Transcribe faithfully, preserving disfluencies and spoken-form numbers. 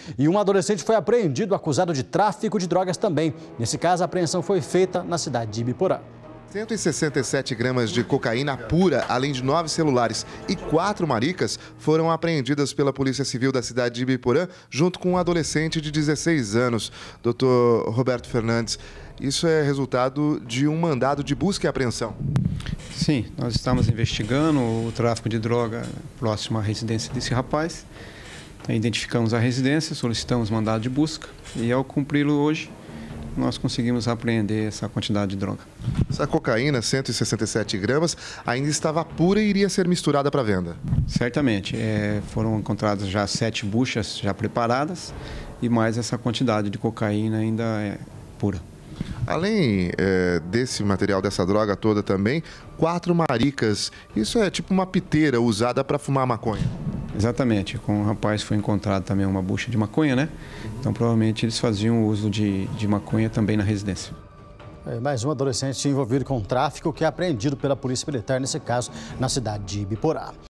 E um adolescente foi apreendido acusado de tráfico de drogas também. Nesse caso, a apreensão foi feita na cidade de Ibiporã. cento e sessenta e sete gramas de cocaína pura, além de nove celulares e quatro maricas, foram apreendidas pela Polícia Civil da cidade de Ibiporã, junto com um adolescente de dezesseis anos. doutor Roberto Fernandes, isso é resultado de um mandado de busca e apreensão? Sim, nós estamos investigando o tráfico de droga próximo à residência desse rapaz. Identificamos a residência, solicitamos mandado de busca e, ao cumpri-lo hoje, nós conseguimos apreender essa quantidade de droga. Essa cocaína, cento e sessenta e sete gramas, ainda estava pura e iria ser misturada para venda? Certamente. É, foram encontradas já sete buchas já preparadas e mais essa quantidade de cocaína ainda é pura. Além é, desse material, dessa droga toda também, quatro maricas. Isso é tipo uma piteira usada para fumar maconha? Exatamente. Com o rapaz foi encontrado também uma bucha de maconha, né? Então, provavelmente, eles faziam uso de, de maconha também na residência. É, mais um adolescente envolvido com tráfico que é apreendido pela Polícia Militar, nesse caso, na cidade de Ibiporã.